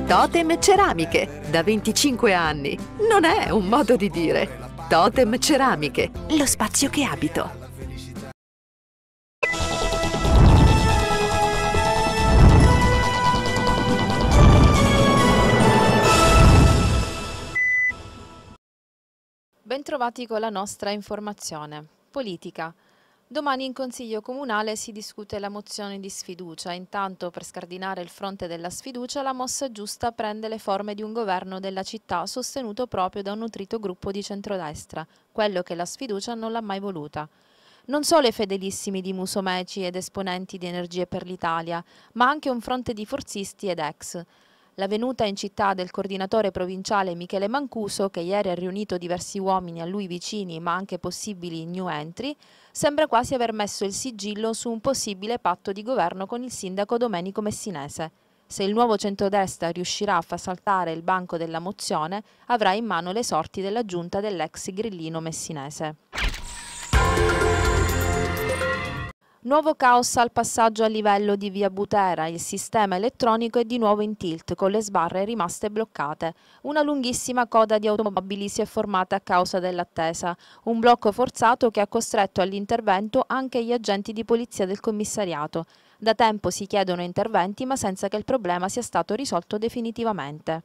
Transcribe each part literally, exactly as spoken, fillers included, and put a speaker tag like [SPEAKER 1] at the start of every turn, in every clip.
[SPEAKER 1] Totem Ceramiche, da venticinque anni. Non è un modo di dire. Totem Ceramiche, lo spazio che abito.
[SPEAKER 2] Bentrovati con la nostra informazione. Politica. Domani in Consiglio Comunale si discute la mozione di sfiducia. Intanto, per scardinare il fronte della sfiducia, la mossa giusta prende le forme di un governo della città sostenuto proprio da un nutrito gruppo di centrodestra, quello che la sfiducia non l'ha mai voluta. Non solo i fedelissimi di Musumeci ed esponenti di Energie per l'Italia, ma anche un fronte di forzisti ed ex. La venuta in città del coordinatore provinciale Michele Mancuso, che ieri ha riunito diversi uomini a lui vicini ma anche possibili new entry, sembra quasi aver messo il sigillo su un possibile patto di governo con il sindaco Domenico Messinese. Se il nuovo centrodestra riuscirà a far saltare il banco della mozione, avrà in mano le sorti della giunta dell'ex grillino messinese. Nuovo caos al passaggio a livello di via Butera, il sistema elettronico è di nuovo in tilt con le sbarre rimaste bloccate. Una lunghissima coda di automobili si è formata a causa dell'attesa, un blocco forzato che ha costretto all'intervento anche gli agenti di polizia del commissariato. Da tempo si chiedono interventi ma senza che il problema sia stato risolto definitivamente.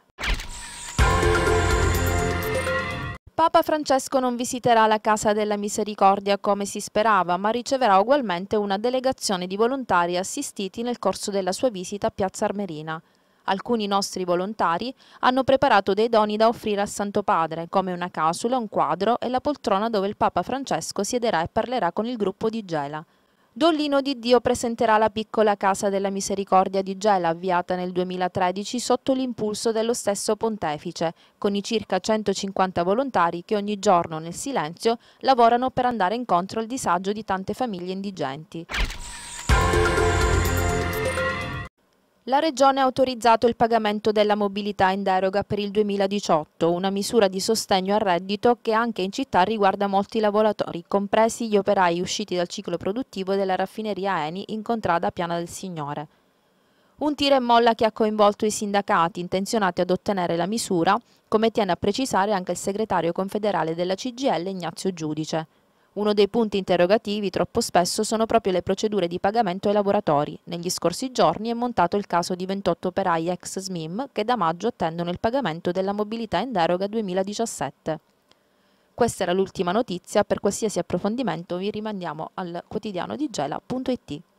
[SPEAKER 2] Papa Francesco non visiterà la Casa della Misericordia come si sperava, ma riceverà ugualmente una delegazione di volontari assistiti nel corso della sua visita a Piazza Armerina. Alcuni nostri volontari hanno preparato dei doni da offrire al Santo Padre, come una casula, un quadro e la poltrona dove il Papa Francesco siederà e parlerà con il gruppo di Gela. Dollino di Dio presenterà la piccola Casa della Misericordia di Gela, avviata nel duemilatredici sotto l'impulso dello stesso pontefice, con i circa centocinquanta volontari che ogni giorno nel silenzio lavorano per andare incontro al disagio di tante famiglie indigenti. La Regione ha autorizzato il pagamento della mobilità in deroga per il duemiladiciotto, una misura di sostegno al reddito che anche in città riguarda molti lavoratori, compresi gli operai usciti dal ciclo produttivo della raffineria Eni in contrada Piana del Signore. Un tira e molla che ha coinvolto i sindacati intenzionati ad ottenere la misura, come tiene a precisare anche il segretario confederale della C G I L Ignazio Giudice. Uno dei punti interrogativi troppo spesso sono proprio le procedure di pagamento ai lavoratori. Negli scorsi giorni è montato il caso di ventotto operai ex S M I M che da maggio attendono il pagamento della mobilità in deroga duemiladiciassette. Questa era l'ultima notizia, per qualsiasi approfondimento vi rimandiamo al quotidiano di Gela punto it.